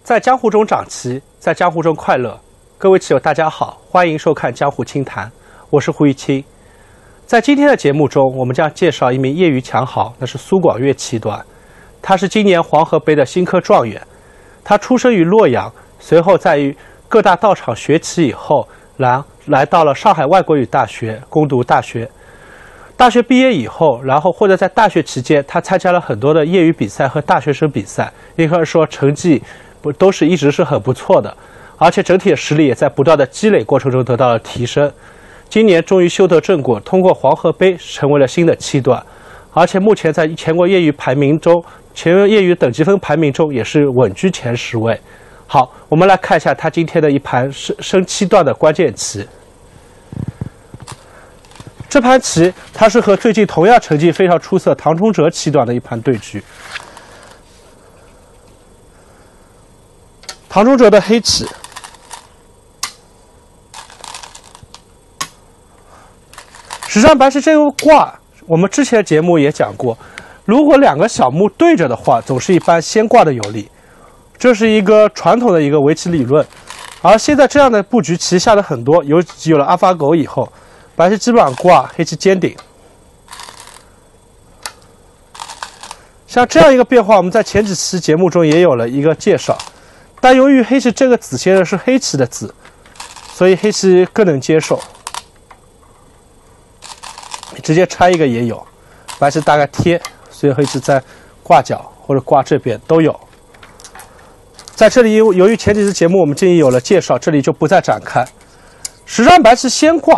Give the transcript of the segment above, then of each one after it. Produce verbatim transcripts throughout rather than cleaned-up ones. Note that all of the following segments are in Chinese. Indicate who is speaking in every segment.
Speaker 1: 在江湖中长棋，在江湖中快乐。各位棋友，大家好，欢迎收看江湖清谈，我是胡玉清。在今天的节目中，我们将介绍一名业余强豪，那是苏广岳七段。他是今年黄河杯的新科状元。他出生于洛阳，随后在于各大道场学棋以后，来来到了上海外国语大学攻读大学。大学毕业以后，然后或者在大学期间，他参加了很多的业余比赛和大学生比赛，应该说成绩不都是一直是很不错的，而且整体的实力也在不断的积累过程中得到了提升。今年终于修得正果，通过黄河杯成为了新的七段，而且目前在全国业余排名中，全国业余等级分排名中也是稳居前十位。好，我们来看一下他今天的一盘升升七段的关键棋。这盘棋，它是和最近同样成绩非常出色唐崇哲七段的一盘对局。唐崇哲的黑棋，实际上白棋这个卦，我们之前的节目也讲过，如果两个小目对着的话，总是一般先挂的有利，这是一个传统的一个围棋理论。而现在这样的布局棋下的很多，尤其有了阿法狗以后。白棋基本上挂，黑棋尖顶。像这样一个变化，我们在前几期节目中也有了一个介绍。但由于黑棋这个子现在是黑棋的子，所以黑棋更能接受。直接拆一个也有，白棋大概贴，所以黑棋在挂角或者挂这边都有。在这里，由于前几期节目我们建议有了介绍，这里就不再展开。实际上，白棋先挂。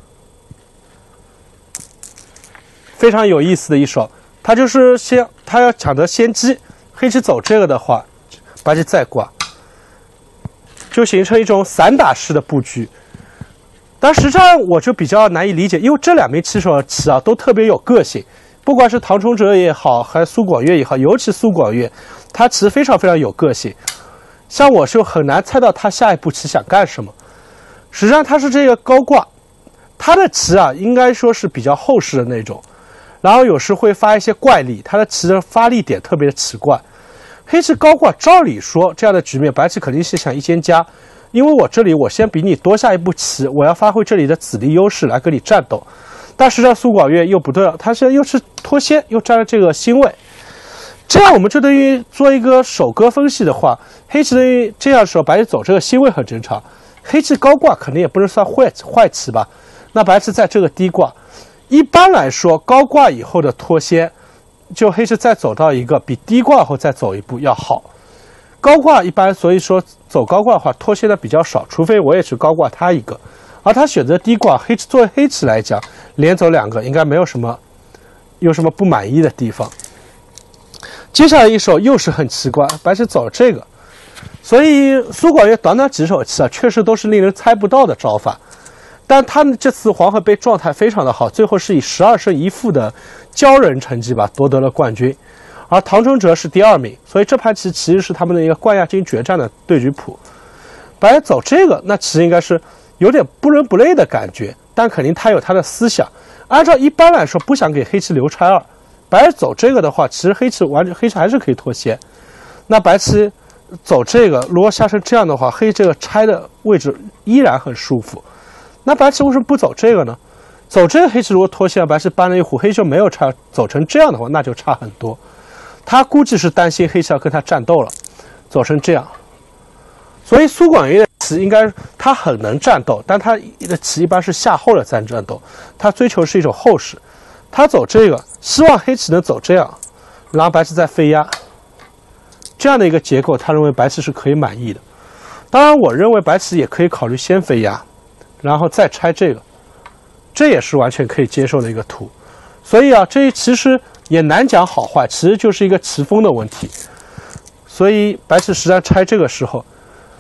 Speaker 1: 非常有意思的一手，他就是先他要抢得先机，黑棋走这个的话，白棋再挂，就形成一种散打式的布局。但实际上我就比较难以理解，因为这两名棋手的棋啊都特别有个性，不管是唐崇哲也好，还是苏广岳也好，尤其苏广岳，他棋非常非常有个性。像我就很难猜到他下一步棋想干什么。实际上他是这个高挂，他的棋啊应该说是比较厚实的那种。然后有时会发一些怪力，他的棋的发力点特别的奇怪。黑棋高挂，照理说这样的局面，白棋肯定是想一肩加，因为我这里我先比你多下一步棋，我要发挥这里的子力优势来跟你战斗。但实际上苏广岳又不对了，他现在又是脱先，又占了这个星位，这样我们就等于做一个首歌分析的话，黑棋等于这样的时候，白棋走这个星位很正常。黑棋高挂肯定也不能算坏坏棋吧？那白棋在这个低挂。一般来说，高挂以后的脱先，就黑棋再走到一个比低挂后再走一步要好。高挂一般，所以说走高挂的话，脱先的比较少，除非我也是高挂他一个，而他选择低挂，黑棋作为黑棋来讲，连走两个应该没有什么有什么不满意的地方。接下来一手又是很奇怪，白棋走这个，所以苏广岳短短几手棋啊，确实都是令人猜不到的招法。但他们这次黄河杯状态非常的好，最后是以十二胜一负的骄人成绩吧夺得了冠军，而唐崇哲是第二名，所以这盘棋其实是他们的一个冠亚军决战的对局谱。白棋走这个，那其实应该是有点不伦不类的感觉，但肯定他有他的思想。按照一般来说，不想给黑棋留拆二，白棋走这个的话，其实黑棋完黑棋还是可以脱先。那白棋走这个，如果下成这样的话，黑这个拆的位置依然很舒服。那白棋为什么不走这个呢？走这个黑棋如果脱先，白棋搬了一虎，黑就没有拆，走成这样的话，那就差很多。他估计是担心黑棋要跟他战斗了，走成这样。所以苏广岳的棋应该他很能战斗，但他的棋一般是下后了再战斗，他追求是一种厚实。他走这个，希望黑棋能走这样，然后白棋再飞压，这样的一个结构，他认为白棋是可以满意的。当然，我认为白棋也可以考虑先飞压。然后再拆这个，这也是完全可以接受的一个图。所以啊，这其实也难讲好坏，其实就是一个棋风的问题。所以白棋实际上拆这个时候，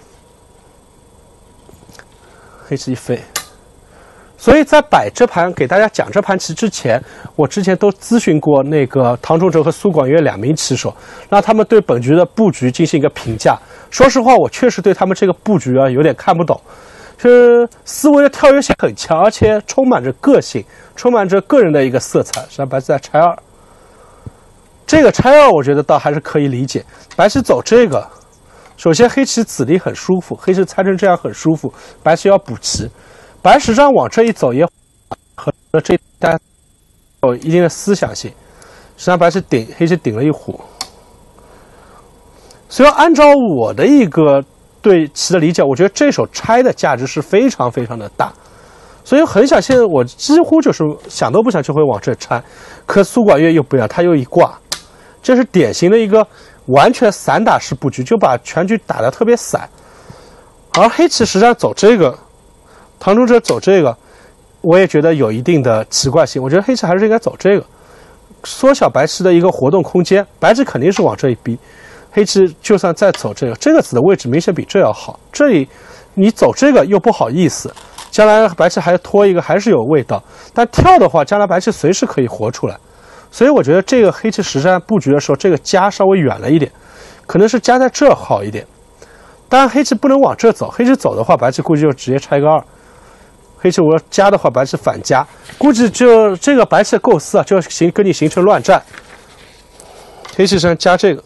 Speaker 1: 黑棋一飞。所以在摆这盘给大家讲这盘棋之前，我之前都咨询过那个唐崇哲和苏广岳两名棋手，让他们对本局的布局进行一个评价。说实话，我确实对他们这个布局啊有点看不懂。是思维的跳跃性很强，而且充满着个性，充满着个人的一个色彩。实际上白棋在拆二，这个拆二我觉得倒还是可以理解。白棋走这个， 首先黑棋子离很舒服，黑棋猜成这样很舒服，白棋要补棋，白实际上往这一走也和这一单有一定的思想性。实际上白棋顶，黑棋顶了一虎。所以按照我的一个对棋的理解，我觉得这手拆的价值是非常非常的大。所以很想，现在我几乎就是想都不想就会往这拆。可苏广越又不一样，他又一挂，这是典型的一个完全散打式布局，就把全局打得特别散。而黑棋实际上走这个，唐中哲走这个，我也觉得有一定的奇怪性。我觉得黑棋还是应该走这个，缩小白棋的一个活动空间。白棋肯定是往这一逼，黑棋就算再走这个，这个子的位置明显比这要好。这里你走这个又不好意思，将来白棋还拖一个还是有味道。但跳的话，将来白棋随时可以活出来。所以我觉得这个黑棋实战布局的时候，这个家稍微远了一点，可能是家在这好一点。当然黑棋不能往这走，黑棋走的话，白棋估计就直接拆个二。黑棋我要加的话，白棋反加，估计就这个白棋的构思啊，就形跟你形成乱战。黑棋上加这个，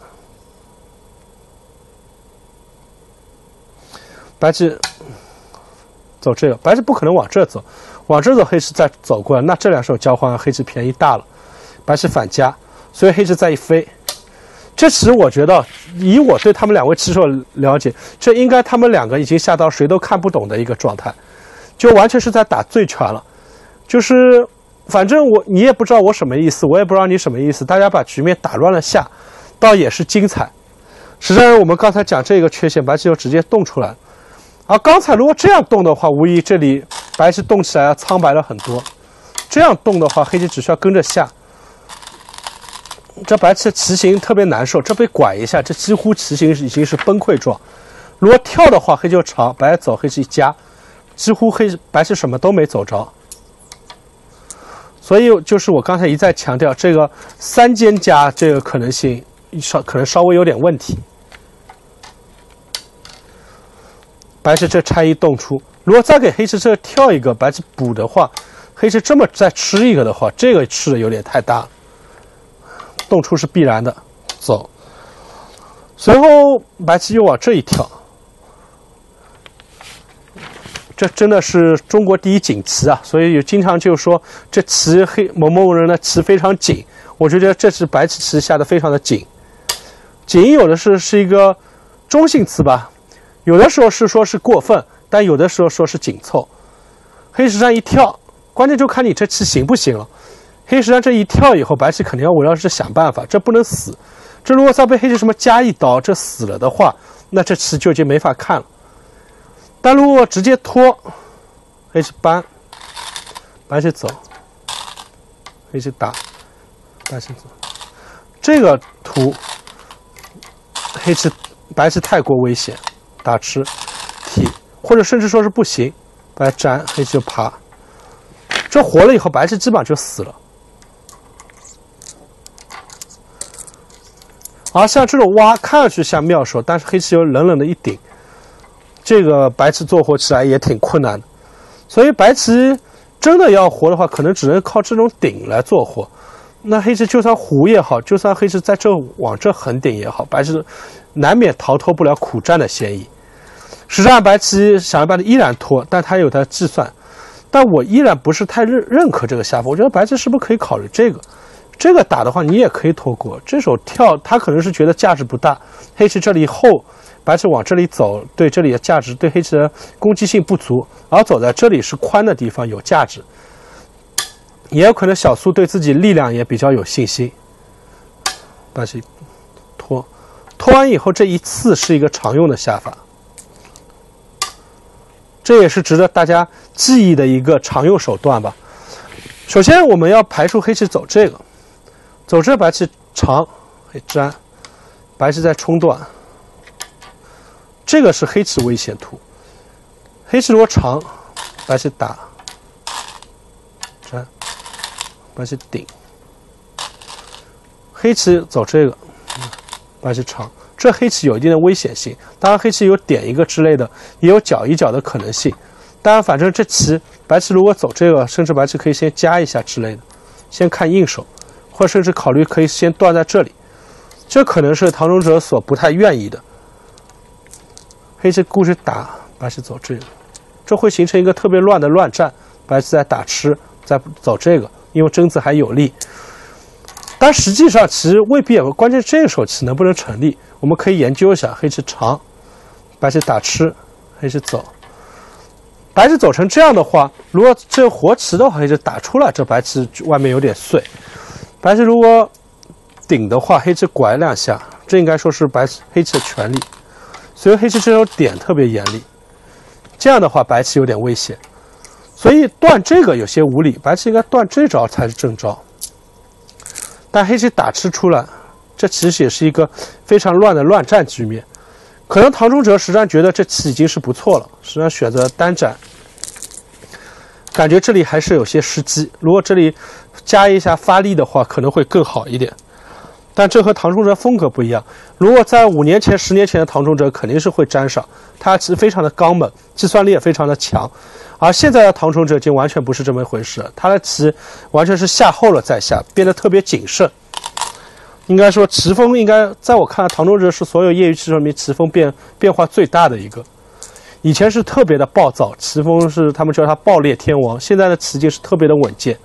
Speaker 1: 白棋走这个，白棋不可能往这走，往这走黑棋再走过来，那这两手交换黑棋便宜大了。白棋反加，所以黑棋再一飞。这其实我觉得，以我对他们两位棋手了解，这应该他们两个已经下到谁都看不懂的一个状态，就完全是在打醉拳了。就是反正我你也不知道我什么意思，我也不知道你什么意思，大家把局面打乱了下，倒也是精彩。实际上我们刚才讲这个缺陷，白棋就直接动出来了。而刚才如果这样动的话，无疑这里白棋动起来苍白了很多。这样动的话，黑棋只需要跟着下。这白棋的棋形特别难受，这被拐一下，这几乎棋形已经是崩溃状。如果跳的话，黑就长，白走，黑棋一加，几乎黑白棋什么都没走着。所以就是我刚才一再强调，这个三间加这个可能性稍可能稍微有点问题。白棋这拆一动出，如果再给黑棋这跳一个，白棋补的话，黑棋这么再吃一个的话，这个吃的有点太大了。动出是必然的，走。随后白棋又往这一跳，这真的是中国第一紧棋啊！所以经常就说这棋黑某某人的棋非常紧，我觉得这是白棋棋下的非常的紧。紧有的是是一个中性词吧，有的时候是说是过分，但有的时候说是紧凑。黑实战一跳，关键就看你这棋行不行了。黑实战这一跳以后，白棋肯定要围绕这想办法，这不能死。这如果再被黑棋什么加一刀，这死了的话，那这棋就已经没法看了。但如果直接拖，黑棋搬，白棋走，黑棋打，白棋走，这个图黑棋白棋太过危险，打吃提，或者甚至说是不行，白粘，黑棋就爬，这活了以后，白棋基本上就死了。而像这种挖看上去像妙手，但是黑棋又冷冷的一顶，这个白棋做活起来也挺困难的。所以白棋真的要活的话，可能只能靠这种顶来做活。那黑棋就算胡也好，就算黑棋在这往这横顶也好，白棋难免逃脱不了苦战的嫌疑。实际上白棋想要办法依然拖，但他有他的计算，但我依然不是太认认可这个下法。我觉得白棋是不是可以考虑这个？这个打的话，你也可以拖过。这手跳，他可能是觉得价值不大。黑棋这里后，白棋往这里走，对这里的价值，对黑棋的攻击性不足，而走在这里是宽的地方，有价值。也有可能小苏对自己力量也比较有信心。白棋拖，拖完以后这一次是一个常用的下法，这也是值得大家记忆的一个常用手段吧。首先我们要排除黑棋走这个。走这白棋长，黑粘，白棋再冲断，这个是黑棋危险图。黑棋如果长，白棋打，粘，白棋顶，黑棋走这个，白棋长，这黑棋有一定的危险性。当然黑棋有点一个之类的，也有搅一搅的可能性。当然反正这棋白棋如果走这个，甚至白棋可以先加一下之类的，先看应手。或者甚至考虑可以先断在这里，这可能是唐中哲所不太愿意的。 黑棋故事打，白棋走这个，这会形成一个特别乱的乱战。白棋在打吃，再走这个，因为争子还有利。但实际上其实未必也会，关键这个手棋能不能成立，我们可以研究一下。黑棋长，白棋打吃，黑棋走。白棋走成这样的话，如果这活棋的话，黑棋打出来，这白棋外面有点碎。白棋如果顶的话，黑棋拐两下，这应该说是白黑棋的权利。所以黑棋这手点特别严厉，这样的话白棋有点危险。所以断这个有些无理，白棋应该断这招才是正招。但黑棋打吃出来，这其实也是一个非常乱的乱战局面。可能唐中哲实际上觉得这棋已经是不错了，实际上选择单斩，感觉这里还是有些时机。如果这里加一下发力的话，可能会更好一点。但这和唐中哲风格不一样。如果在五年前、十年前的唐中哲肯定是会沾上，他其实非常的刚猛，计算力也非常的强。而现在的唐中哲已经完全不是这么一回事了，他的棋完全是下后了再下，变得特别谨慎。应该说棋风应该在我看来，唐中哲是所有业余棋手里面棋风变变化最大的一个。以前是特别的暴躁，棋风是他们叫他爆裂天王，现在的棋境是特别的稳健。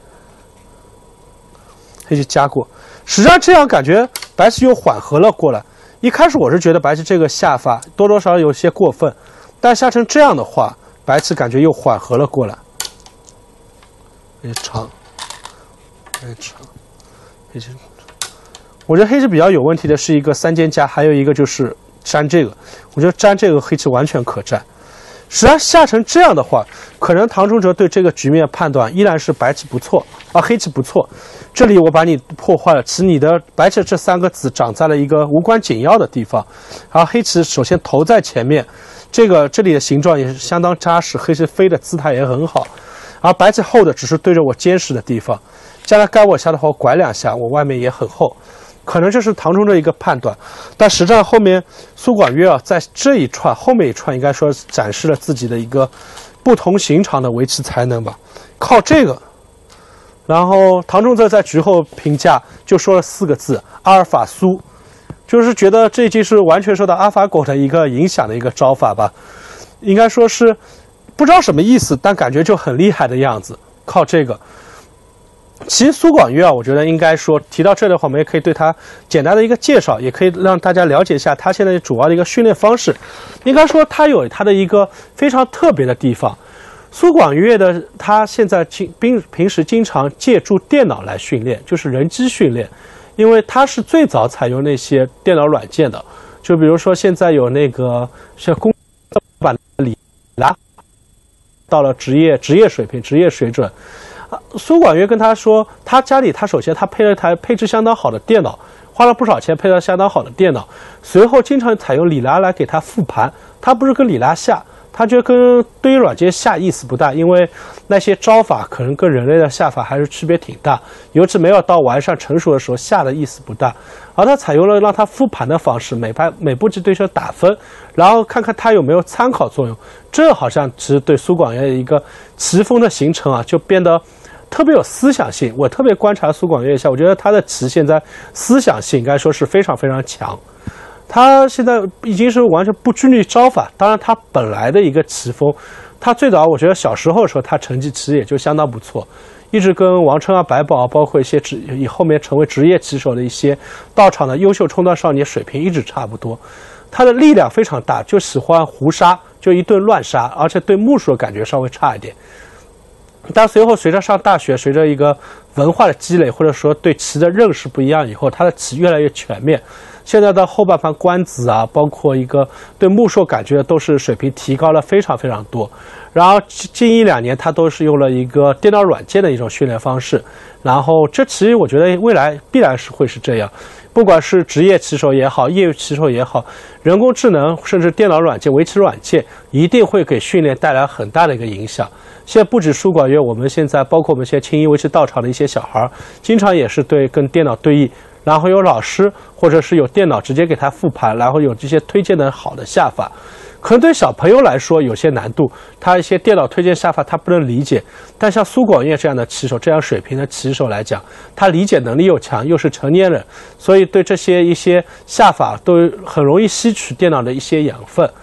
Speaker 1: 黑棋加过，实际上这样感觉白棋又缓和了过来。一开始我是觉得白棋这个下法多多少少有些过分，但下成这样的话，白棋感觉又缓和了过来。黑棋长，黑棋长，黑棋。我觉得黑棋比较有问题的是一个三间夹，还有一个就是粘这个。我觉得粘这个黑棋完全可粘。实际上下成这样的话，可能唐中哲对这个局面判断依然是白棋不错，啊黑棋不错。这里我把你破坏了，其实你的白棋这三个子长在了一个无关紧要的地方。然后黑棋首先头在前面，这个这里的形状也是相当扎实，黑棋飞的姿态也很好。而白棋后的只是对着我坚实的地方，将来该我下的话，我拐两下，我外面也很厚。可能这是唐中哲一个判断，但实际上后面苏广约啊，在这一串后面一串，应该说展示了自己的一个不同寻常的围棋才能吧。靠这个，然后唐中哲在局后评价就说了四个字：阿尔法苏，就是觉得这已经是完全受到阿法狗的一个影响的一个招法吧。应该说是不知道什么意思，但感觉就很厉害的样子。靠这个。其实苏广约啊，我觉得应该说提到这的话，我们也可以对他简单的一个介绍，也可以让大家了解一下他现在主要的一个训练方式。应该说他有他的一个非常特别的地方。苏广约的他现在平平时经常借助电脑来训练，就是人机训练，因为他是最早采用那些电脑软件的。就比如说现在有那个像公版里拉到了职业职业水平、职业水准。苏广约跟他说，他家里他首先他配了一台配置相当好的电脑，花了不少钱配了相当好的电脑，随后经常采用里拉来给他复盘。他不是跟里拉下，他觉得跟对于软件下意思不大，因为那些招法可能跟人类的下法还是区别挺大，尤其没有到完善成熟的时候，下的意思不大。而他采用了让他复盘的方式，每盘每步棋对手打分，然后看看他有没有参考作用。这好像其实对苏广约的一个棋风的形成啊，就变得特别有思想性。我特别观察苏广约一下，我觉得他的棋现在思想性应该说是非常非常强。他现在已经是完全不拘泥招法，当然他本来的一个棋风，他最早我觉得小时候的时候，他成绩其实也就相当不错，一直跟王琛啊、白宝啊，包括一些职以后面成为职业棋手的一些到场的优秀冲段少年水平一直差不多。他的力量非常大，就喜欢胡杀，就一顿乱杀，而且对目数的感觉稍微差一点。但随后随着上大学，随着一个文化的积累，或者说对棋的认识不一样以后，他的棋越来越全面。现在的后半盘官子啊，包括一个对目数感觉都是水平提高了非常非常多。然后近一两年他都是用了一个电脑软件的一种训练方式，然后这其实我觉得未来必然是会是这样，不管是职业棋手也好，业余棋手也好，人工智能甚至电脑软件、围棋软件一定会给训练带来很大的一个影响。现在不止苏广约，我们现在包括我们现在青衣围棋道场的一些小孩，经常也是对跟电脑对弈，然后有老师或者是有电脑直接给他复盘，然后有这些推荐的好的下法。可能对小朋友来说有些难度，他一些电脑推荐下法他不能理解，但像苏广约这样的棋手，这样水平的棋手来讲，他理解能力又强，又是成年人，所以对这些一些下法都很容易吸取电脑的一些养分。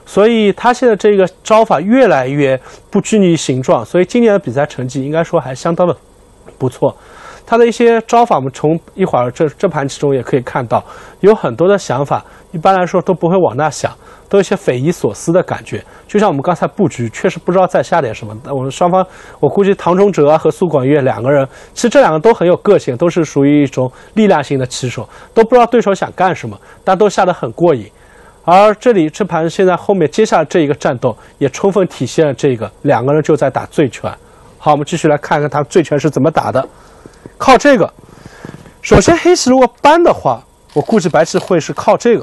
Speaker 1: 所以他现在这个招法越来越不拘泥形状，所以今年的比赛成绩应该说还相当的不错。他的一些招法，我们从一会儿这这盘棋中也可以看到，有很多的想法，一般来说都不会往那想，都有一些匪夷所思的感觉。就像我们刚才布局，确实不知道在下点什么。我们双方，我估计唐中哲啊和苏广岳两个人，其实这两个都很有个性，都是属于一种力量型的棋手，都不知道对手想干什么，但都下得很过瘾。而这里这盘现在后面接下来这一个战斗，也充分体现了这个两个人就在打醉拳。好，我们继续来看看他醉拳是怎么打的。靠这个，首先黑棋如果搬的话，我估计白棋会是靠这个，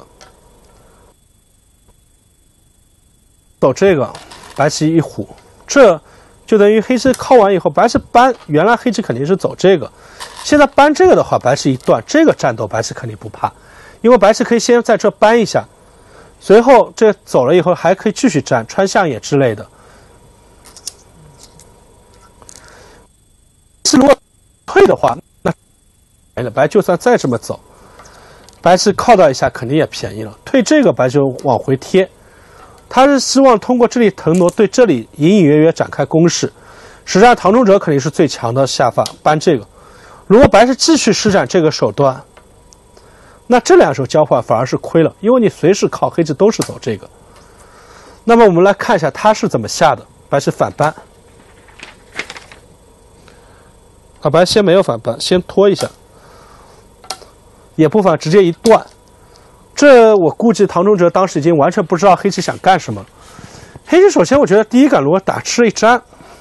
Speaker 1: 走这个，白棋一虎，这就等于黑棋靠完以后，白棋搬，原来黑棋肯定是走这个，现在搬这个的话，白棋一断，这个战斗白棋肯定不怕，因为白棋可以先在这搬一下，随后这走了以后还可以继续粘穿象眼之类的。如果退的话，那没了，白就算再这么走，白棋靠到一下肯定也便宜了。退这个白就往回贴，他是希望通过这里腾挪对这里隐隐约约展开攻势。实际上唐中哲肯定是最强的下法，搬这个。如果白棋继续施展这个手段，那这两手交换反而是亏了，因为你随时靠黑棋都是走这个。那么我们来看一下他是怎么下的，白棋反搬。啊，白先没有反搬，先拖一下，也不反，直接一断。这我估计唐中哲当时已经完全不知道黑棋想干什么。黑棋首先我觉得第一杆如果打吃一粘，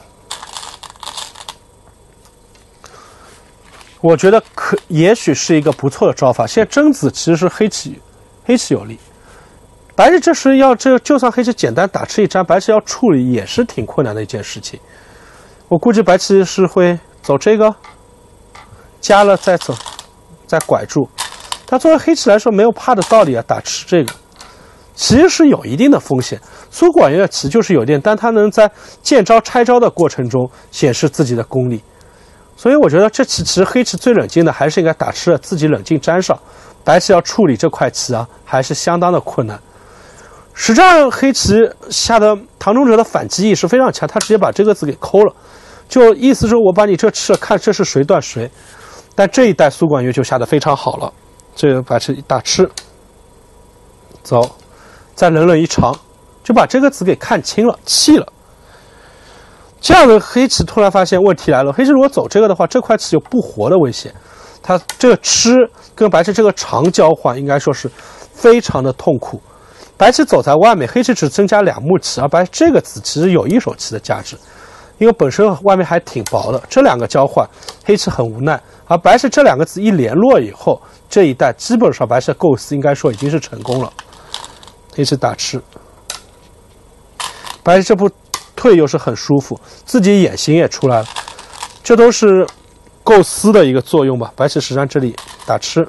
Speaker 1: 我觉得可也许是一个不错的招法。现在争子其实是黑棋，黑棋有利。白棋这时要这就算黑棋简单打吃一粘，白棋要处理也是挺困难的一件事情。我估计白棋是会走这个，加了再走，再拐住。他作为黑棋来说没有怕的道理啊，打吃这个其实是有一定的风险。苏广岳的棋就是有点，但他能在见招拆招的过程中显示自己的功力。所以我觉得这棋其实黑棋最冷静的还是应该打吃了，自己冷静粘上。白棋要处理这块棋啊，还是相当的困难。实际上黑棋下的唐中哲的反击意识非常强，他直接把这个子给抠了。就意思是我把你这吃了，看这是谁断谁。但这一代苏广岳就下得非常好了，这个白棋一大吃，走，再冷冷一长，就把这个子给看清了，弃了。这样的黑棋突然发现问题来了，黑棋如果走这个的话，这块棋有不活的危险。他这个吃跟白棋这个长交换，应该说是非常的痛苦。白棋走在外面，黑棋只增加两目棋，而白这个子其实有一手棋的价值。因为本身外面还挺薄的，这两个交换，黑棋很无奈。而白棋这两个子一联络以后，这一代基本上白棋的构思应该说已经是成功了。黑棋打吃，白棋这步退又是很舒服，自己眼形也出来了，这都是构思的一个作用吧。白棋实际上这里打吃，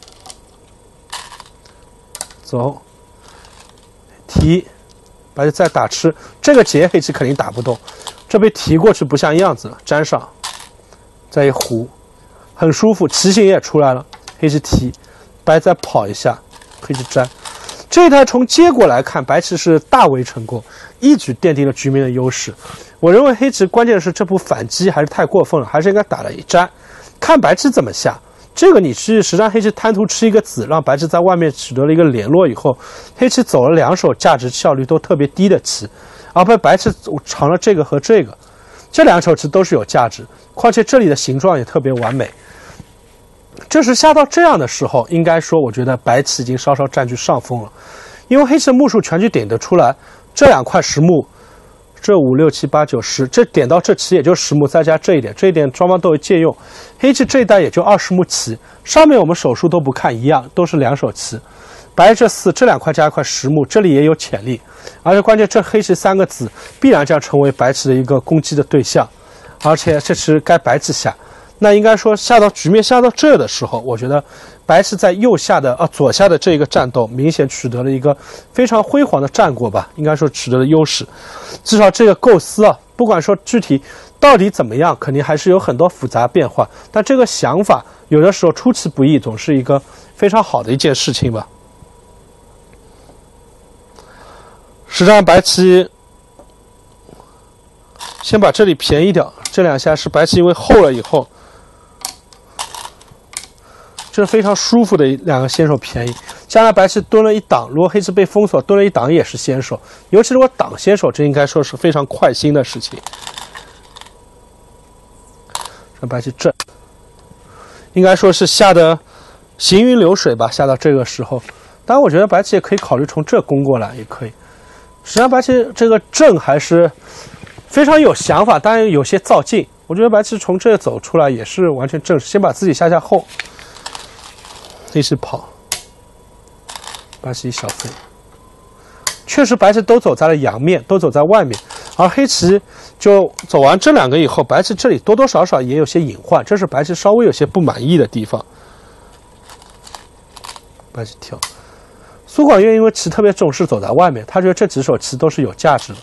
Speaker 1: 走，提，白棋再打吃，这个劫黑棋肯定打不动。这被提过去不像样子了，粘上，再一胡，很舒服，棋形也出来了。黑棋提，白再跑一下，黑棋粘。这一台从结果来看，白棋是大为成功，一举奠定了局面的优势。我认为黑棋关键是这步反击还是太过分了，还是应该打了一粘，看白棋怎么下。这个你是实际上黑棋贪图吃一个子，让白棋在外面取得了一个联络以后，黑棋走了两手价值效率都特别低的棋。而被白棋尝了这个和这个，这两手棋都是有价值，况且这里的形状也特别完美。这是下到这样的时候，应该说我觉得白棋已经稍稍占据上风了，因为黑棋的目数全局点得出来，这两块实目，这五六七八九十，这点到这棋也就十目，再加这一点，这一点双方都有借用。黑棋这一代也就二十目棋，上面我们手数都不看一样，都是两手棋。白这四，这两块加一块十目，这里也有潜力，而且关键这黑棋三个子必然将成为白棋的一个攻击的对象，而且这是该白棋下，那应该说下到局面下到这的时候，我觉得白棋在右下的啊左下的这个战斗明显取得了一个非常辉煌的战果吧，应该说取得了优势，至少这个构思啊，不管说具体到底怎么样，肯定还是有很多复杂变化，但这个想法有的时候出其不意，总是一个非常好的一件事情吧。 实战白棋先把这里便宜掉，这两下是白棋因为厚了以后，这是非常舒服的两个先手便宜。加上白棋蹲了一挡，如果黑棋被封锁蹲了一挡也是先手，尤其是我挡先手，这应该说是非常快心的事情。这白棋正，应该说是下的行云流水吧，下到这个时候。当然，我觉得白棋也可以考虑从这攻过来，也可以。实际上，白棋这个正还是非常有想法，当然有些造劲。我觉得白棋从这走出来也是完全正式，先把自己下下后，黑棋跑，白棋一小飞。确实，白棋都走在了阳面，都走在外面，而黑棋就走完这两个以后，白棋这里多多少少也有些隐患，这是白棋稍微有些不满意的地方。白棋跳。苏广岳因为棋特别重视走在外面，他觉得这几手棋都是有价值的。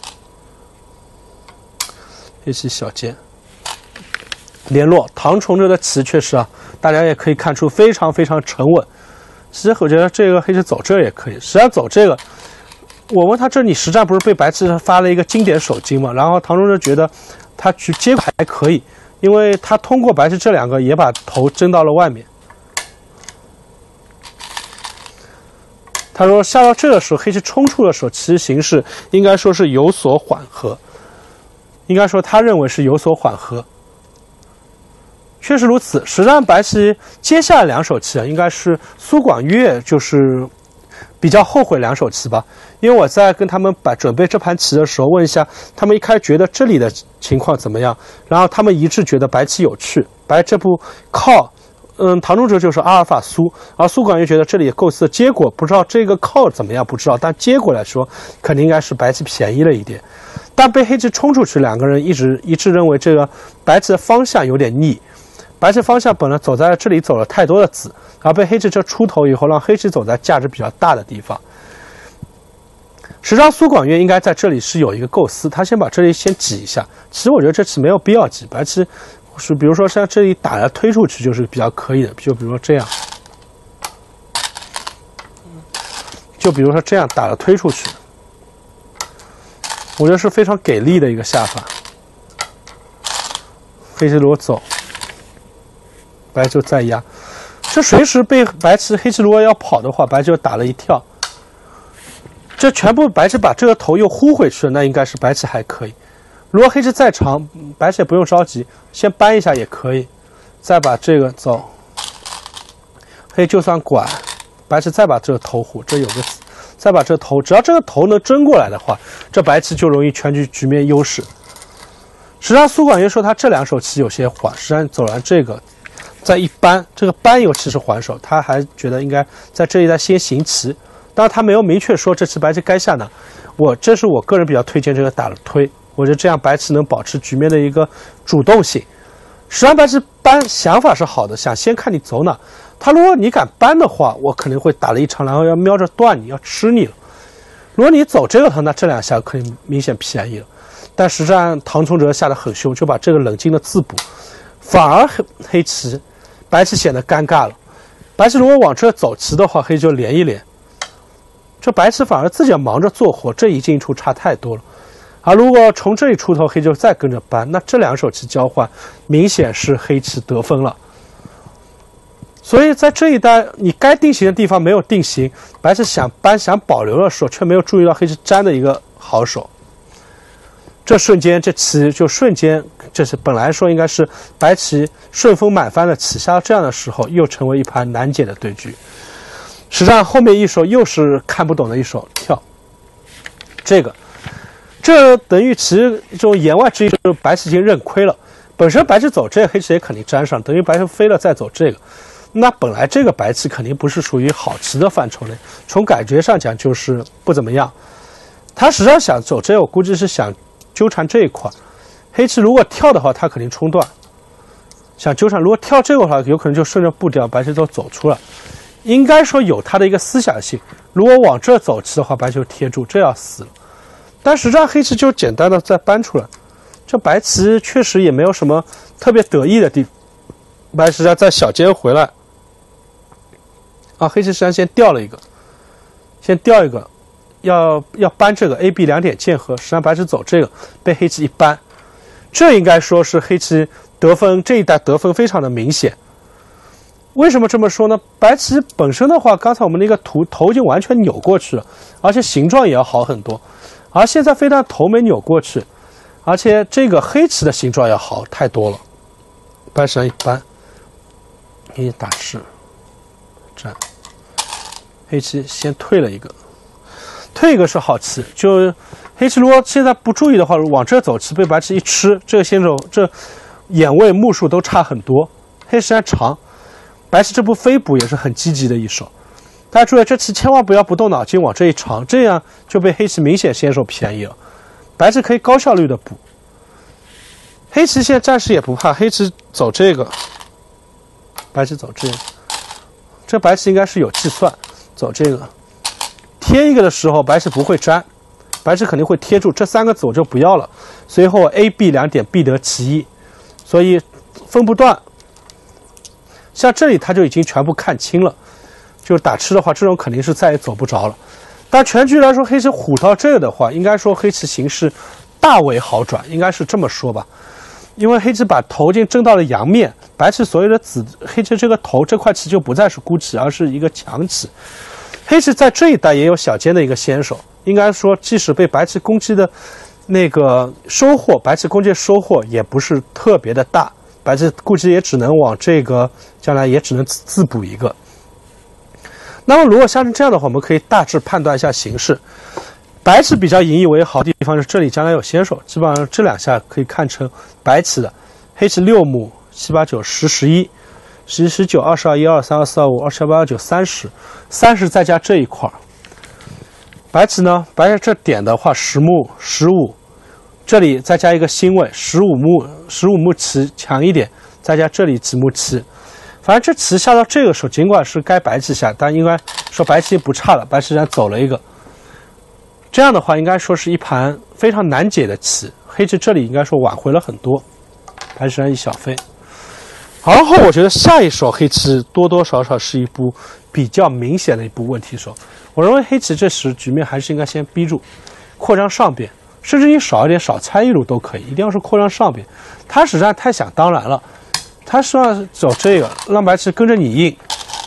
Speaker 1: 黑棋小尖联络，唐崇哲的棋确实啊，大家也可以看出非常非常沉稳。其实我觉得这个黑棋走这也可以，实际上走这个，我问他这你实战不是被白棋发了一个经典手筋嘛？然后唐崇哲觉得他去接还可以，因为他通过白棋这两个也把头争到了外面。他说下到这个时候，黑棋冲出的时候，其实形势应该说是有所缓和。应该说他认为是有所缓和。确实如此，实战白棋接下来两手棋啊，应该是苏广岳就是比较后悔两手棋吧。因为我在跟他们摆准备这盘棋的时候，问一下他们一开始觉得这里的情况怎么样，然后他们一致觉得白棋有趣，白这步靠。嗯，唐崇哲就是阿尔法苏，而苏广岳觉得这里构思的结果不知道这个靠怎么样不知道，但结果来说肯定应该是白棋便宜了一点，但被黑棋冲出去，两个人一直一致认为这个白棋的方向有点逆，白棋方向本来走在这里走了太多的子，然后被黑棋这出头以后，让黑棋走在价值比较大的地方。实际上苏广岳应该在这里是有一个构思，他先把这里先挤一下，其实我觉得这棋没有必要挤，白棋。是，比如说像这里打了推出去就是比较可以的，就比如说这样，就比如说这样打了推出去，我觉得是非常给力的一个下法。黑棋如果走，白就再压，这随时被白棋黑棋如果要跑的话，白就打了一跳，这全部白棋把这个头又呼回去了，那应该是白棋还可以。如果黑棋再长，白棋也不用着急，先扳一下也可以，再把这个走。黑就算拐，白棋再把这个头护，这有个子，再把这个头，只要这个头能争过来的话，这白棋就容易全局局面优势。实际上苏广岳说他这两手棋有些缓，实际上走完这个，再一扳，这个扳尤其是还手，他还觉得应该在这一带先行棋，当然他没有明确说这棋白棋该下哪。我这是我个人比较推荐这个打了推。我觉得这样白棋能保持局面的一个主动性。实际上白棋扳想法是好的，想先看你走哪。他如果你敢扳的话，我肯定会打了一场，然后要瞄着断你，要吃你了。如果你走这个头，那这两下可以明显便宜了。但实战唐崇哲下得很凶，就把这个冷静的自补，反而黑黑棋白棋显得尴尬了。白棋如果往这走棋的话，黑就连一连。这白棋反而自己要忙着做活，这一进一出差太多了。而如果从这里出头，黑就再跟着扳，那这两手棋交换明显是黑棋得分了。所以在这一带，你该定型的地方没有定型，白棋想扳想保留的时候，却没有注意到黑棋粘的一个好手。这瞬间，这棋就瞬间，这是本来说应该是白棋顺风满帆的棋，下到这样的时候，又成为一盘难解的对局。实际上后面一手又是看不懂的一手跳，这个。这等于其实这种言外之意就是白棋已经认亏了。本身白棋走这个，黑棋也肯定粘上，等于白棋飞了再走这个。那本来这个白棋肯定不是属于好棋的范畴内，从感觉上讲就是不怎么样。他实际上想走这个，我估计是想纠缠这一块。黑棋如果跳的话，他肯定冲断。想纠缠，如果跳这个的话，有可能就顺着步调，白棋都走出了。应该说有他的一个思想性。如果往这走棋的话，白棋就贴住，这要死了。但实际上黑棋就简单的再搬出来，这白棋确实也没有什么特别得意的地方。白棋实际上在小尖回来，啊，黑棋实际上先掉了一个，先掉一个， 要要搬这个 A B 两点键合，实际上白棋走这个被黑棋一搬，这应该说是黑棋得分这一代得分非常的明显。为什么这么说呢？白棋本身的话，刚才我们那个图头已经完全扭过去了，而且形状也要好很多，而现在非但头没扭过去，而且这个黑棋的形状要好太多了。白棋一搬，给你打吃，这样黑棋先退了一个。退一个是好棋，就黑棋如果现在不注意的话，往这走棋被白棋一吃，这个先手这眼位目数都差很多。黑时间长，白棋这步飞补也是很积极的一手。大家注意，这棋千万不要不动脑筋往这一长，这样就被黑棋明显先手便宜了。白棋可以高效率的补。黑棋现在暂时也不怕，黑棋走这个，白棋走这个，这白棋应该是有计算，走这个。贴一个的时候，白棋不会粘，白棋肯定会贴住这三个子我就不要了。随后 A、B 两点必得其一，所以分不断。像这里他就已经全部看清了，就是打吃的话，这种肯定是再也走不着了。但全局来说，黑棋虎到这个的话，应该说黑棋形势大为好转，应该是这么说吧。因为黑棋把头已经争到了阳面，白棋所有的子黑棋这个头这块棋就不再是孤棋，而是一个强棋。黑棋在这一代也有小尖的一个先手，应该说即使被白棋攻击的那个收获，白棋攻击收获也不是特别的大，白棋估计也只能往这个将来也只能自补一个。那么如果像是这样的话，我们可以大致判断一下形势。白棋比较引以为豪的地方是这里将来有先手，基本上这两下可以看成白棋的。黑棋六目七八九十十一。十一、十九、二十二、一二三、二四、二五、二七、二八、二九、三十，三十再加这一块儿。白棋呢，白棋这点的话，十目、十五，这里再加一个星位，十五目、十五目棋强一点，再加这里几目棋。反正这棋下到这个时候，尽管是该白棋下，但应该说白棋不差了，白棋然走了一个。这样的话，应该说是一盘非常难解的棋。黑棋这里应该说挽回了很多，白棋然一小飞。然后我觉得下一手黑棋多多少少是一步比较明显的一步问题手。我认为黑棋这时局面还是应该先逼住，扩张上边，甚至你少一点少拆一路都可以，一定要是扩张上边。他实在太想当然了，他希望走这个，让白棋跟着你硬。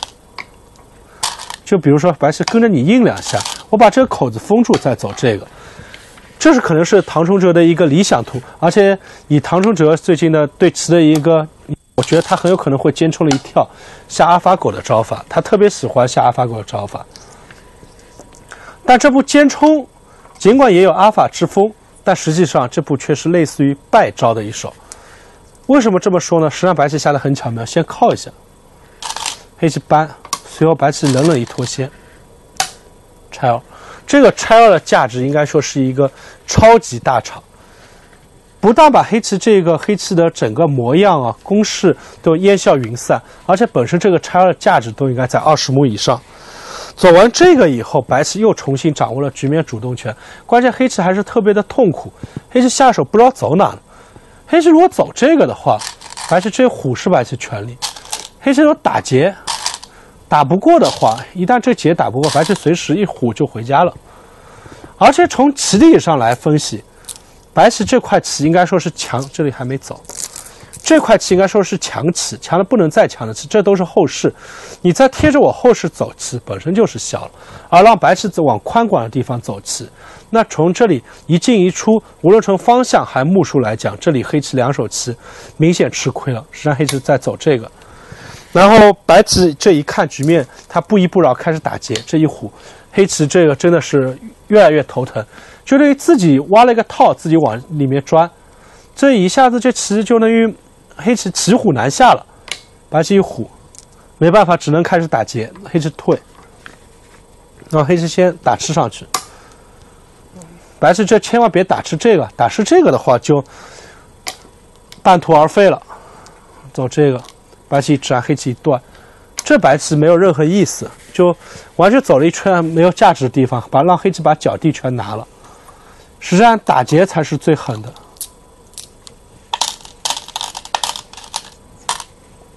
Speaker 1: 就比如说白棋跟着你硬两下，我把这个口子封住再走这个。这是可能是唐崇哲的一个理想图，而且以唐崇哲最近的对棋的一个。我觉得他很有可能会尖冲了一跳下阿法狗的招法，他特别喜欢下阿法狗的招法。但这步尖冲尽管也有阿法之风，但实际上这步却是类似于败招的一手。为什么这么说呢？实际上白棋下的很巧妙，先靠一下，黑棋搬，随后白棋冷冷一脱先拆二。这个拆二的价值应该说是一个超级大场。不但把黑棋这个黑棋的整个模样啊、攻势都烟消云散，而且本身这个拆二的价值都应该在二十目以上。走完这个以后，白棋又重新掌握了局面主动权。关键黑棋还是特别的痛苦，黑棋下手不知道走哪了。黑棋如果走这个的话，白棋这虎是白棋权利。黑棋有打劫，打不过的话，一旦这劫打不过，白棋随时一虎就回家了。而且从棋理上来分析。白棋这块棋应该说是强，这里还没走。这块棋应该说是强棋，强的不能再强的棋，这都是后势。你再贴着我后势走棋，本身就是小了，而让白棋往宽广的地方走棋，那从这里一进一出，无论从方向还目数来讲，这里黑棋两手棋明显吃亏了。实际上黑棋在走这个，然后白棋这一看局面，他不依不饶开始打劫，这一虎，黑棋这个真的是越来越头疼。就等于自己挖了一个套，自己往里面钻，这一下子这棋就等于黑棋骑虎难下了。白棋一虎，没办法，只能开始打劫。黑棋退，然后黑棋先打吃上去。白棋这千万别打吃这个，打吃这个的话就半途而废了。走这个，白棋一吃，黑棋一断，这白棋没有任何意思，就完全走了一圈没有价值的地方，把让黑棋把角地全拿了。实际上打劫才是最狠的。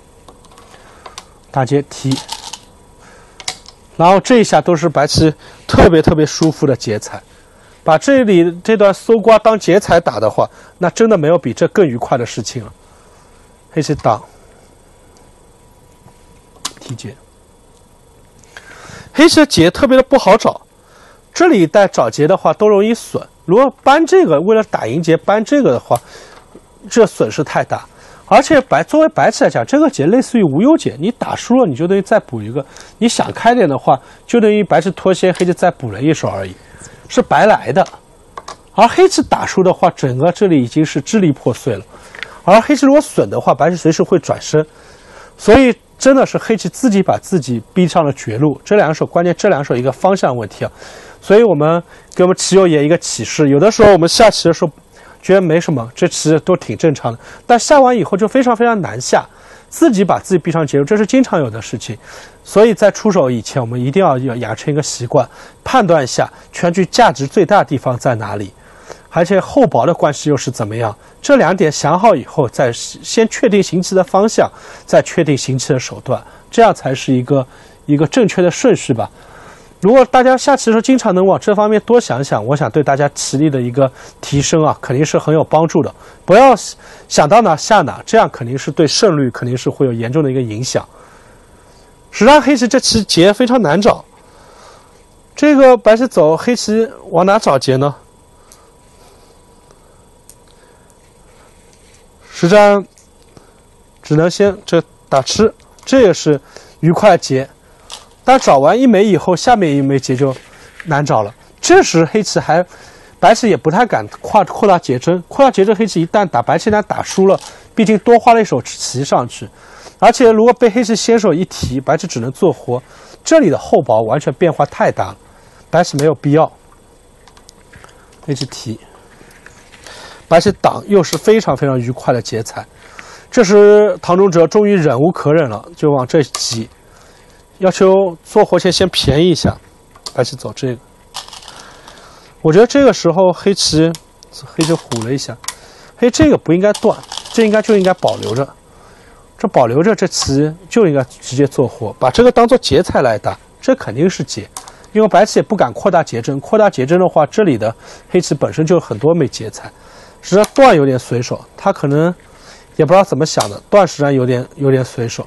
Speaker 1: 打劫提，然后这一下都是白棋特别特别舒服的劫财。把这里这段搜刮当劫财打的话，那真的没有比这更愉快的事情了。黑棋挡，提劫。黑棋的劫特别的不好找，这里一带找劫的话都容易损。如果搬这个，为了打赢劫搬这个的话，这损失太大。而且白作为白棋来讲，这个劫类似于无忧劫，你打输了你就等于再补一个，你想开点的话，就等于白棋脱先，黑棋再补了一手而已，是白来的。而黑棋打输的话，整个这里已经是支离破碎了。而黑棋如果损的话，白棋随时会转身，所以真的是黑棋自己把自己逼上了绝路。这两手关键，这两手一个方向问题啊，所以我们给我们棋友也一个启示，有的时候我们下棋的时候觉得没什么，这棋都挺正常的，但下完以后就非常非常难下，自己把自己逼上绝路，这是经常有的事情。所以在出手以前，我们一定要要养成一个习惯，判断一下全局价值最大的地方在哪里，而且厚薄的关系又是怎么样。这两点想好以后，再先确定行棋的方向，再确定行棋的手段，这样才是一个一个正确的顺序吧。如果大家下棋的时候经常能往这方面多想想，我想对大家棋力的一个提升啊，肯定是很有帮助的。不要想到哪下哪，这样肯定是对胜率肯定是会有严重的一个影响。实际上黑棋这棋劫非常难找，这个白棋走，黑棋往哪找劫呢？实际上只能先这打吃，这也是愉快劫。但找完一枚以后，下面一枚劫就难找了。这时黑棋还，白棋也不太敢跨扩大劫阵，扩大劫阵黑棋一旦打白棋一旦打输了，毕竟多花了一手棋上去，而且如果被黑棋先手一提，白棋只能做活，这里的厚薄完全变化太大了，白棋没有必要。黑棋提，白棋挡，又是非常非常愉快的劫财。这时唐中哲终于忍无可忍了，就往这挤。要求做活前先便宜一下，白棋走这个。我觉得这个时候黑棋黑棋虎了一下，黑这个不应该断，这应该就应该保留着，这保留着这棋就应该直接做活，把这个当做劫财来打，这肯定是劫，因为白棋也不敢扩大劫阵，扩大劫阵的话，这里的黑棋本身就很多枚劫财，实际上断有点随手，他可能也不知道怎么想的，断实际上有点有点随手。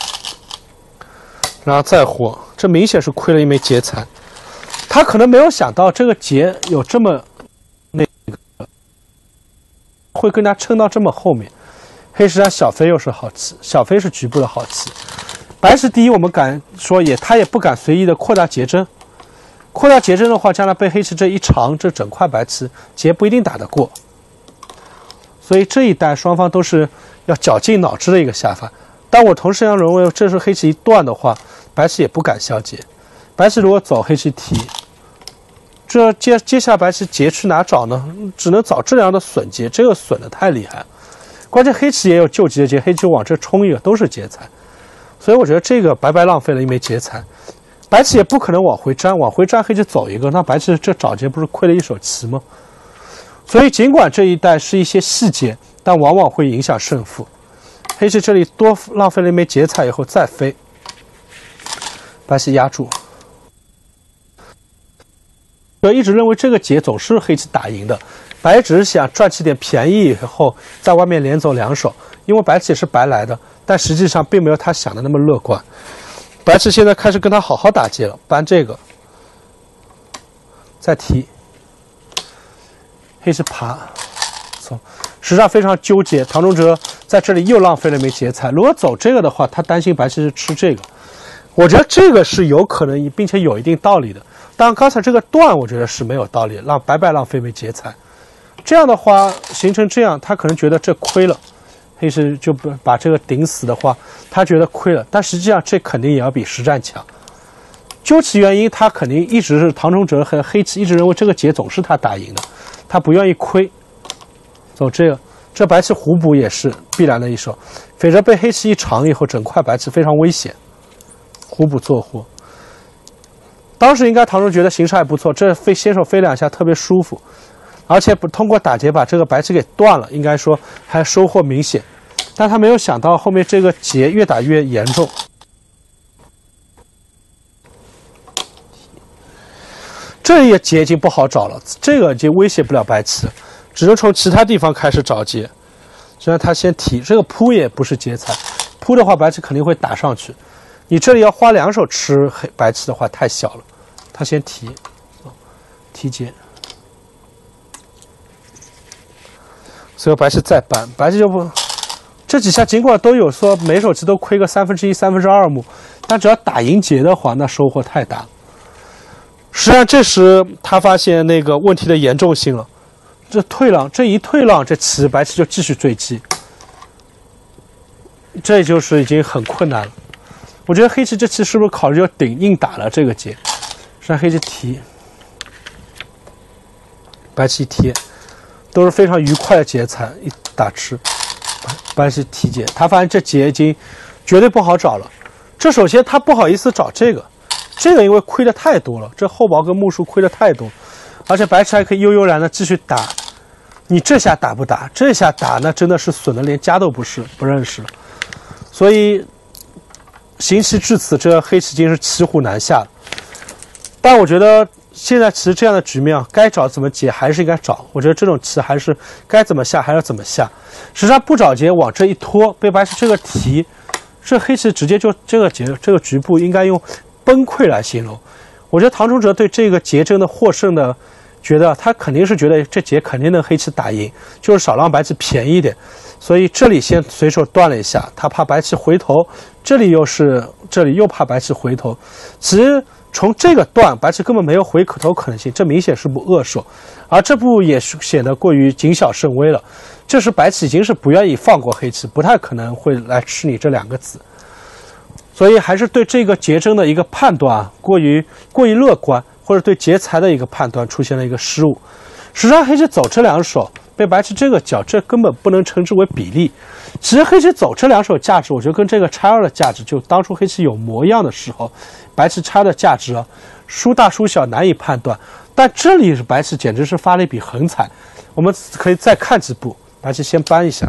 Speaker 1: 然后再活，这明显是亏了一枚劫财。他可能没有想到这个劫有这么那个，会跟他撑到这么后面。黑实际上小飞又是好棋，小飞是局部的好棋。白是第一，我们敢说也他也不敢随意的扩大劫阵，扩大劫阵的话，将来被黑棋这一长，这整块白棋劫不一定打得过。所以这一代双方都是要绞尽脑汁的一个下法。但我同时要认为，这是黑棋一断的话，白棋也不敢消劫。白棋如果走，黑棋提，这接接下白棋劫去哪找呢？只能找这样的损劫，这个损的太厉害了。关键黑棋也有救急的劫，黑棋往这冲一个都是劫财，所以我觉得这个白白浪费了一枚劫财。白棋也不可能往回粘，往回粘黑棋走一个，那白棋这找劫不是亏了一手棋吗？所以尽管这一代是一些细节，但往往会影响胜负。黑棋这里多浪费了一枚劫财以后再飞，白棋压住。我一直认为这个劫总是黑棋打赢的，白只是想赚起点便宜以后在外面连走两手，因为白棋也是白来的，但实际上并没有他想的那么乐观。白棋现在开始跟他好好打劫了，搬这个，再提，黑棋爬，走。实际上非常纠结，唐中哲在这里又浪费了一枚劫财。如果走这个的话，他担心白棋是吃这个。我觉得这个是有可能，并且有一定道理的。但刚才这个断，我觉得是没有道理，让白白浪费一枚劫财。这样的话形成这样，他可能觉得这亏了，黑棋就把这个顶死的话，他觉得亏了。但实际上这肯定也要比实战强。究其原因，他肯定一直是唐中哲和黑棋一直认为这个劫总是他打赢的，他不愿意亏。走这个，这白棋互补也是必然的一手，否则被黑棋一长以后，整块白棋非常危险。互补做活，当时应该唐中觉得形势还不错，这飞先手飞两下特别舒服，而且不通过打劫把这个白棋给断了，应该说还收获明显，但他没有想到后面这个劫越打越严重。 这里的劫已经不好找了，这个已经威胁不了白棋，只能从其他地方开始找劫。虽然他先提这个扑也不是劫材，扑的话白棋肯定会打上去。你这里要花两手吃黑白棋的话太小了，他先提，提劫。所以白棋再搬，白棋就不。这几下尽管都有说每手棋都亏个三分之一、三分之二目，但只要打赢劫的话，那收获太大了。实际上，这时他发现那个问题的严重性了。这退让，这一退让，这棋白棋就继续追击，这就是已经很困难了。我觉得黑棋这棋是不是考虑要顶硬打了这个劫？实际上黑棋提，白棋贴，都是非常愉快的劫材，一打吃，白棋提劫，他发现这劫已经绝对不好找了。这首先他不好意思找这个。这个因为亏的太多了，这后薄跟目数亏的太多，而且白棋还可以悠悠然的继续打。你这下打不打？这下打那真的是损的连家都不是，不认识了。所以行棋至此，这黑棋已经是骑虎难下了。但我觉得现在其实这样的局面啊，该找怎么解还是应该找。我觉得这种棋还是该怎么下还是怎么下。实际上不找劫往这一拖，被白棋这个提，这黑棋直接就这个劫这个局部应该用崩溃来形容。我觉得唐崇哲对这个劫争的获胜的觉得他肯定是觉得这劫肯定能黑棋打赢，就是少让白棋便宜一点，所以这里先随手断了一下，他怕白棋回头，这里又是这里又怕白棋回头。其实从这个断，白棋根本没有回头可能性，这明显是步恶手，而这步也显得过于谨小慎微了。这时白棋已经是不愿意放过黑棋，不太可能会来吃你这两个子。所以还是对这个劫争的一个判断啊，过于过于乐观，或者对劫材的一个判断出现了一个失误。实际上黑棋走这两手被白棋这个角，这根本不能称之为比例。其实黑棋走这两手价值，我觉得跟这个拆二的价值，就当初黑棋有模样的时候，白棋拆的价值啊，输大输小难以判断。但这里是白棋简直是发了一笔横财。我们可以再看几步，白棋先搬一下。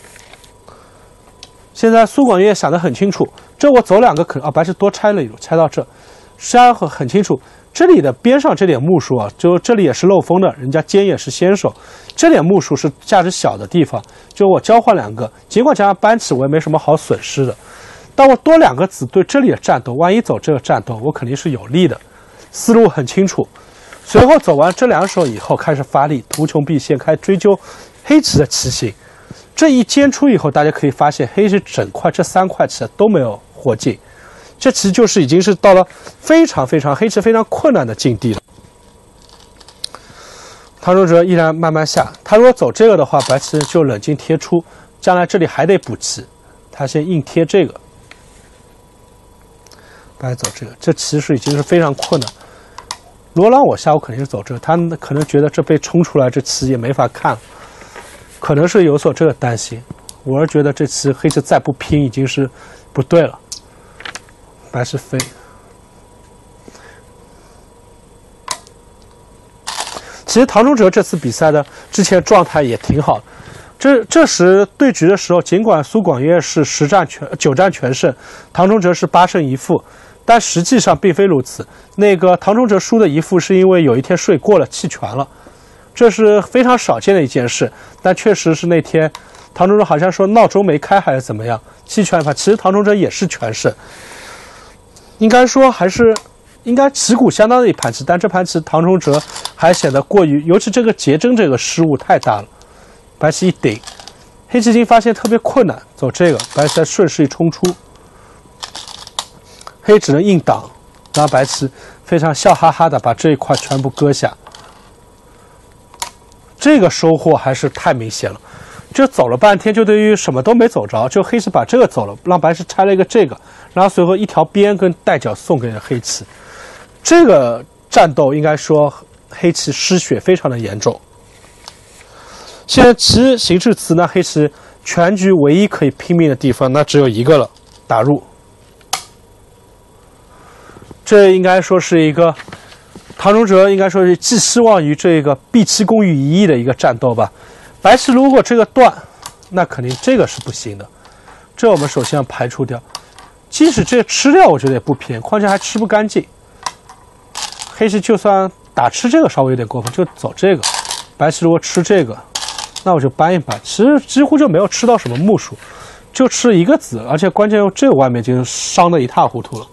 Speaker 1: 现在苏广岳想得很清楚，这我走两个可啊，白棋多拆了一路，拆到这，实际上很很清楚，这里的边上这点目数啊，就这里也是漏风的，人家尖也是先手，这点目数是价值小的地方，就我交换两个，尽管加上搬起我也没什么好损失的，但我多两个子对这里的战斗，万一走这个战斗，我肯定是有利的，思路很清楚。随后走完这两手以后，开始发力，图穷匕现，开始追究黑棋的棋形。这一尖出以后，大家可以发现黑棋整块这三块棋都没有活进，这棋就是已经是到了非常非常黑棋非常困难的境地了。唐崇哲依然慢慢下，他如果走这个的话，白棋就冷静贴出，将来这里还得补棋，他先硬贴这个，白棋走这个，这其实已经是非常困难。如果让我下，我肯定是走这个，他可能觉得这被冲出来，这棋也没法看了。可能是有所这个担心，我是觉得这棋黑棋再不拼已经是不对了。白棋飞，其实唐崇哲这次比赛的之前状态也挺好。这这时对局的时候，尽管苏广岳是十战全九战全胜，唐崇哲是八胜一负，但实际上并非如此。那个唐崇哲输的一负是因为有一天睡过了弃权了。这是非常少见的一件事，但确实是那天唐崇哲好像说闹钟没开还是怎么样弃权法，其实唐崇哲也是全胜，应该说还是应该旗鼓相当的一盘棋，但这盘棋唐崇哲还显得过于，尤其这个劫争这个失误太大了。白棋一顶，黑棋已经发现特别困难，走这个，白棋再顺势一冲出，黑只能硬挡，然后白棋非常笑哈哈的把这一块全部割下。这个收获还是太明显了，这走了半天，就对于什么都没走着，就黑棋把这个走了，让白棋拆了一个这个，然后随后一条边跟带角送给了黑棋。这个战斗应该说黑棋失血非常的严重。现在棋形至此，那黑棋全局唯一可以拼命的地方，那只有一个了，打入。这应该说是一个。唐崇哲应该说是寄希望于这个毕其功于一役的一个战斗吧。白棋如果这个断，那肯定这个是不行的，这我们首先要排除掉。即使这个吃掉，我觉得也不偏，况且还吃不干净。黑棋就算打吃这个稍微有点过分，就走这个。白棋如果吃这个，那我就搬一搬，其实几乎就没有吃到什么目数，就吃一个子，而且关键这个外面已经伤得一塌糊涂了。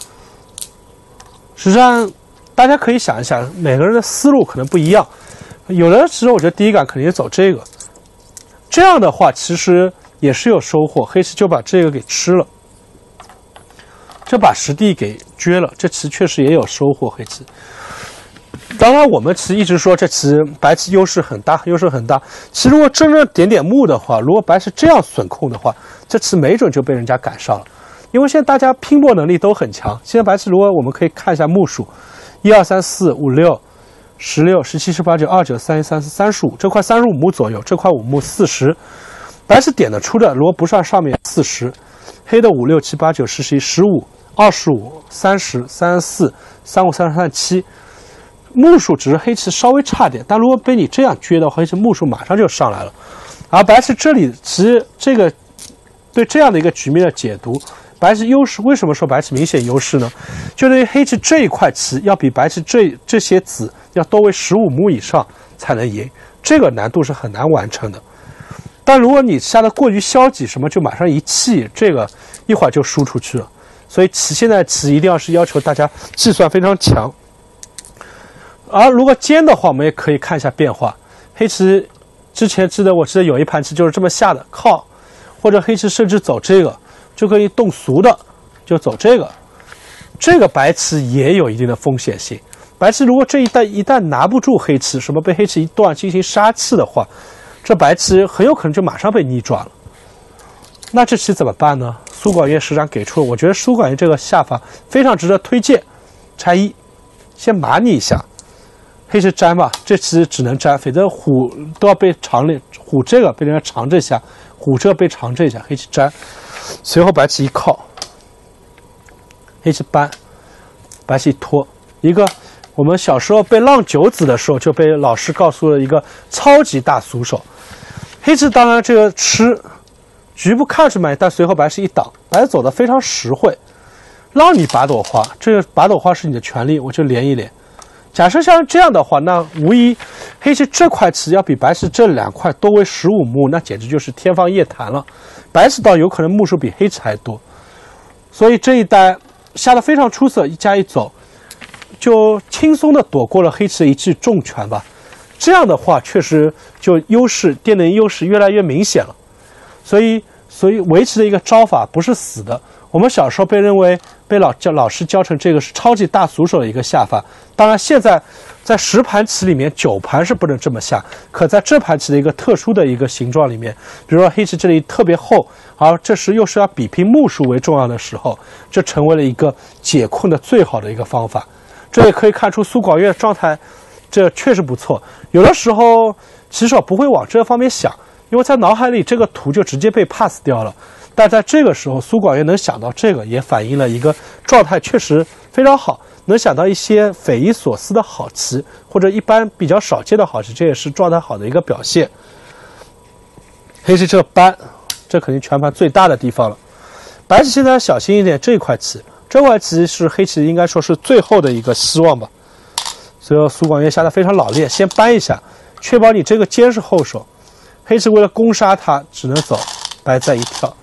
Speaker 1: 实际上，大家可以想一想，每个人的思路可能不一样。有的其实我觉得第一感肯定是走这个，这样的话其实也是有收获，黑棋就把这个给吃了，这把实地给撅了，这棋确实也有收获，黑棋。当然，我们其实一直说这棋白棋优势很大，优势很大。其实如果真正点点目的话，如果白棋这样损控的话，这棋没准就被人家赶上了。因为现在大家拼搏能力都很强。现在白棋如果我们可以看一下目数，一二三四五六、十六、十七、十八、九、二九、三一、三四、三十五，这块三十五目左右，这块五目四十。白棋点得出的，如果不算上面四十，黑的五六七八九十十一十五、二十五、三十、三十四、三五、三十三、七。目数只是黑棋稍微差点，但如果被你这样撅的话，黑棋目数马上就上来了。而白棋这里其实这个对这样的一个局面的解读，白棋优势为什么说白棋明显优势呢？就对于黑棋这一块棋要比白棋这这些子要多为十五目以上才能赢，这个难度是很难完成的。但如果你下的过于消极，什么就马上一气，这个一会儿就输出去了。所以棋现在棋一定要是要求大家计算非常强。而如果尖的话，我们也可以看一下变化。黑棋之前记得，我记得有一盘棋就是这么下的，靠，或者黑棋甚至走这个，就可以动俗的，就走这个。这个白棋也有一定的风险性。白棋如果这一旦一旦拿不住黑棋，什么被黑棋一断进行杀气的话，这白棋很有可能就马上被逆转了。那这棋怎么办呢？苏广元实际上给出了，我觉得苏广元这个下法非常值得推荐。拆一，先麻你一下。黑棋粘吧，这棋只能粘，否则虎都要被长了，虎这个被人家长这下，虎这个被长这下，黑棋粘，随后白棋一靠，黑棋搬，白棋一拖，一个我们小时候背浪九子的时候就被老师告诉了一个超级大俗手，黑棋当然这个吃局部看出来，但随后白棋一挡，白棋走的非常实惠，让你拔朵花，这个拔朵花是你的权利，我就连一连。假设像这样的话，那无疑黑棋这块棋要比白棋这两块多为十五目，那简直就是天方夜谭了。白棋倒有可能目数比黑棋还多，所以这一单下的非常出色，一加一走，就轻松的躲过了黑棋的一记重拳吧。这样的话，确实就优势电能优势越来越明显了。所以，所以围棋的一个招法不是死的。我们小时候被认为被老教老师教成这个是超级大俗手的一个下法，当然现在在十盘棋里面九盘是不能这么下，可在这盘棋的一个特殊的一个形状里面，比如说黑棋这里特别厚，而这时又是要比拼目数为重要的时候，这成为了一个解困的最好的一个方法。这也可以看出苏广元的状态，这确实不错。有的时候棋手不会往这方面想，因为在脑海里这个图就直接被 pass 掉了。但在这个时候，苏广元能想到这个，也反映了一个状态确实非常好，能想到一些匪夷所思的好棋，或者一般比较少见的好棋，这也是状态好的一个表现。黑棋这搬，这肯定全盘最大的地方了。白棋现在小心一点，这块棋，这块棋是黑棋应该说是最后的一个希望吧。所以苏广元下的非常老练，先搬一下，确保你这个尖是后手。黑棋为了攻杀它，只能走，白再一跳。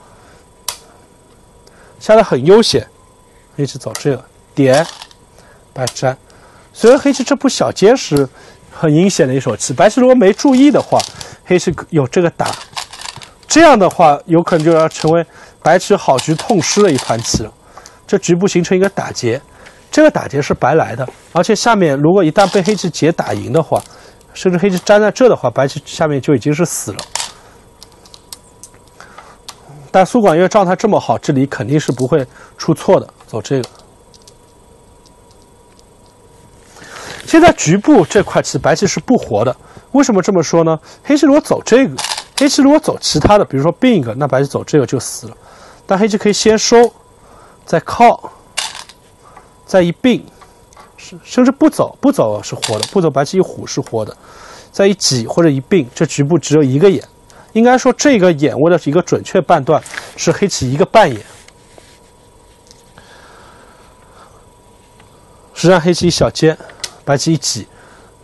Speaker 1: 下的很悠闲，黑棋走这个点，白粘。虽然黑棋这步小尖是很阴险的一手棋，白棋如果没注意的话，黑棋有这个打，这样的话有可能就要成为白棋好局痛失的一盘棋了。这局部形成一个打劫，这个打劫是白来的，而且下面如果一旦被黑棋劫打赢的话，甚至黑棋粘在这的话，白棋下面就已经是死了。但苏广元状态这么好，这里肯定是不会出错的，走这个。现在局部这块棋白棋是不活的，为什么这么说呢？黑棋如果走这个，黑棋如果走其他的，比如说并一个，那白棋走这个就死了。但黑棋可以先收，再靠，再一并，甚至不走，不走是活的，不走白棋一虎是活的，再一挤或者一并，这局部只有一个眼。应该说，这个眼为了一个准确判断，是黑棋一个半眼。实际上，黑棋一小尖，白棋一挤，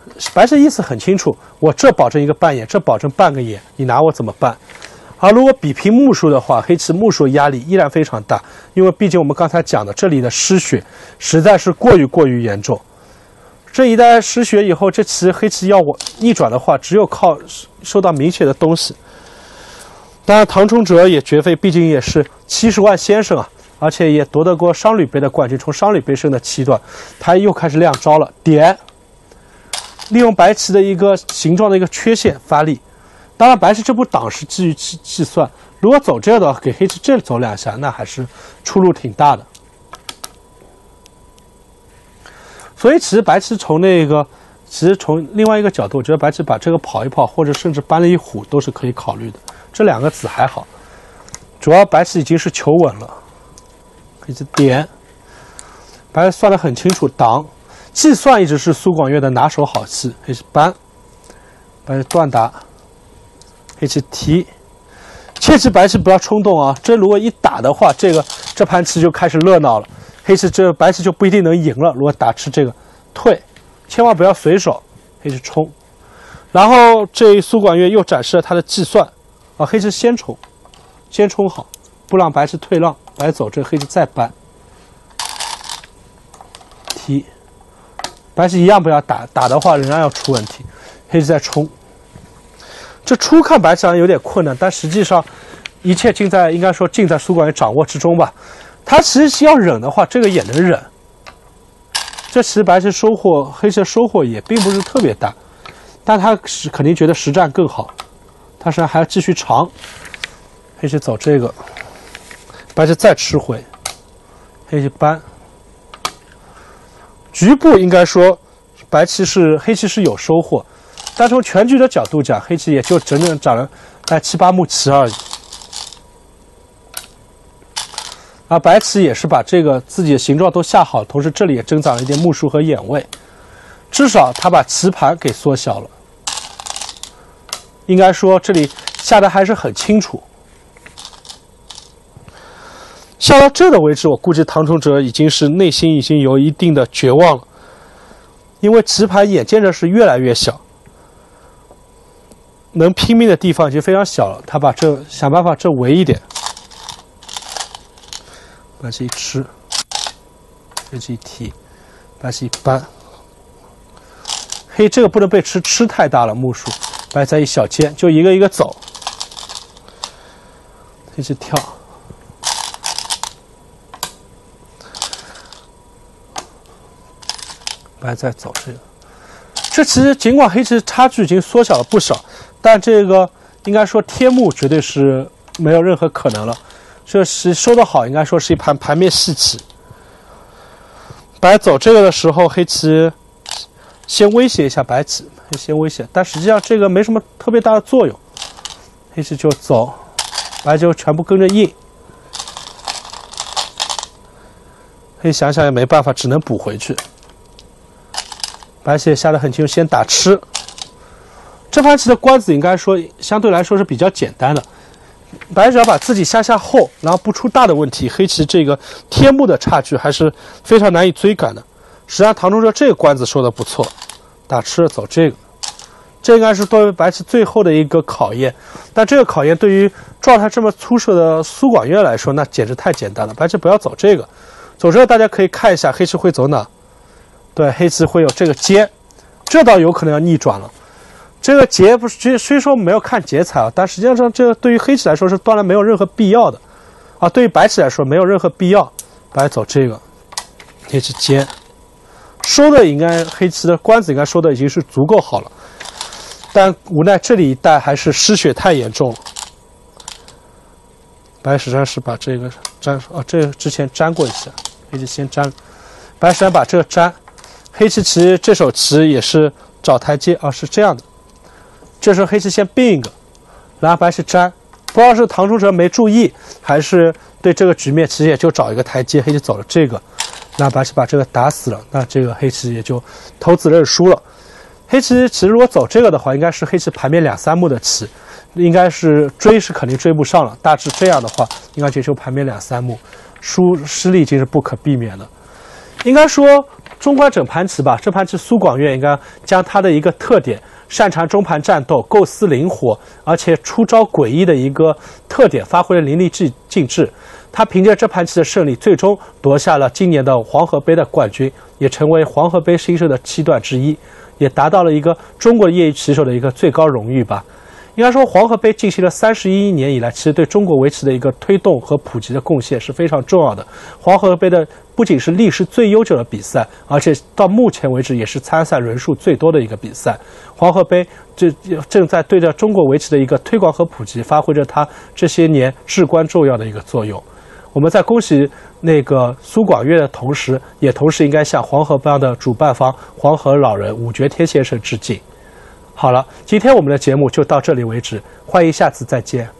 Speaker 1: 白棋意思很清楚，我这保证一个半眼，这保证半个眼，你拿我怎么办？而如果比拼目数的话，黑棋目数压力依然非常大，因为毕竟我们刚才讲的这里的失血实在是过于过于严重。这一旦失血以后，这棋黑棋要我逆转的话，只有靠收到明显的东西。当然，唐崇哲也绝非，毕竟也是七十万先生啊，而且也夺得过商旅杯的冠军。从商旅杯胜的七段，他又开始亮招了，点，利用白棋的一个形状的一个缺陷发力。当然，白棋这步挡是基于计计算，如果走这个的话，给黑棋这走两下，那还是出入挺大的。所以其实白棋从那个，其实从另外一个角度，我觉得白棋把这个跑一跑，或者甚至搬了一虎都是可以考虑的。这两个子还好，主要白棋已经是求稳了，黑棋点，白棋算得很清楚，挡，计算一直是苏广岳的拿手好戏。黑棋搬，白棋断打，黑棋提，切记白棋不要冲动啊！这如果一打的话，这个这盘棋就开始热闹了。黑棋这白棋就不一定能赢了。如果打吃这个退，千万不要随手。黑棋冲，然后这苏广岳又展示了他的计算啊，黑棋先冲，先冲好，不让白棋退让，白走这黑棋再搬，提，白棋一样不要打，打的话仍然要出问题，黑棋再冲。这初看白棋好像有点困难，但实际上一切尽在应该说尽在苏广岳掌握之中吧。他其实要忍的话，这个也能忍。这其实白棋收获，黑棋的收获也并不是特别大，但他是肯定觉得实战更好，他实际上还要继续长。黑棋走这个，白棋再吃回，黑棋搬。局部应该说白棋是黑棋是有收获，但从全局的角度讲，黑棋也就整整长了大概七八目棋而已。啊，白棋也是把这个自己的形状都下好，同时这里也增长了一点目数和眼位，至少他把棋盘给缩小了。应该说这里下的还是很清楚。下到这的位置，我估计唐崇哲已经是内心已经有一定的绝望了，因为棋盘眼见着是越来越小，能拼命的地方已经非常小了。他把这想办法这围一点。白棋一吃，黑棋一提，白棋一搬，黑这个不能被吃，吃太大了目数，白再一小尖，就一个一个走，黑棋跳，白再走这个，这其实尽管黑棋差距已经缩小了不少，但这个应该说贴目绝对是没有任何可能了。这是收得好，应该说是一盘盘面细棋。白走这个的时候，黑棋先威胁一下白棋，先威胁，但实际上这个没什么特别大的作用。黑棋就走，白就全部跟着应。黑想想也没办法，只能补回去。白棋也下得很清楚，先打吃。这盘棋的官子应该说相对来说是比较简单的。白只要把自己下下后，然后不出大的问题，黑棋这个贴目的差距还是非常难以追赶的。实际上，唐崇哲这个官子说的不错，打吃了走这个，这应该是作为白棋最后的一个考验。但这个考验对于状态这么出色的苏广岳来说，那简直太简单了。白棋不要走这个，走这个大家可以看一下黑棋会走哪。对，黑棋会有这个尖，这倒有可能要逆转了。这个劫不是，虽说没有看劫财啊，但实际上这个对于黑棋来说是当然没有任何必要的，啊，对于白棋来说没有任何必要。白走这个，黑棋尖，收的应该黑棋的官子应该收的已经是足够好了，但无奈这里一带还是失血太严重了。白实际上是把这个粘，啊，这个之前粘过一下，黑棋先粘，白实际上把这个粘，黑棋其实这手棋也是找台阶啊，是这样的。这时候黑棋先并一个，然后白棋粘，不知道是唐崇哲没注意，还是对这个局面其实也就找一个台阶，黑棋走了这个，那白棋把这个打死了，那这个黑棋也就投子认输了。黑棋其实如果走这个的话，应该是黑棋盘面两三目的棋，应该是追是肯定追不上了，大致这样的话，应该就就盘面两三目，输失利已经是不可避免的。应该说纵观整盘棋吧，这盘棋苏广岳应该将他的一个特点，擅长中盘战斗、构思灵活，而且出招诡异的一个特点发挥得淋漓尽尽致。他凭借这盘棋的胜利，最终夺下了今年的黄河杯的冠军，也成为黄河杯新生的七段之一，也达到了一个中国业余棋手的一个最高荣誉吧。应该说，黄河杯进行了三十一年以来，其实对中国围棋的一个推动和普及的贡献是非常重要的。黄河杯的不仅是历史最悠久的比赛，而且到目前为止也是参赛人数最多的一个比赛。黄河杯这正在对着中国围棋的一个推广和普及，发挥着它这些年至关重要的一个作用。我们在恭喜那个苏广岳的同时，也同时应该向黄河杯的主办方黄河老人武觉天先生致敬。好了，今天我们的节目就到这里为止，欢迎下次再见。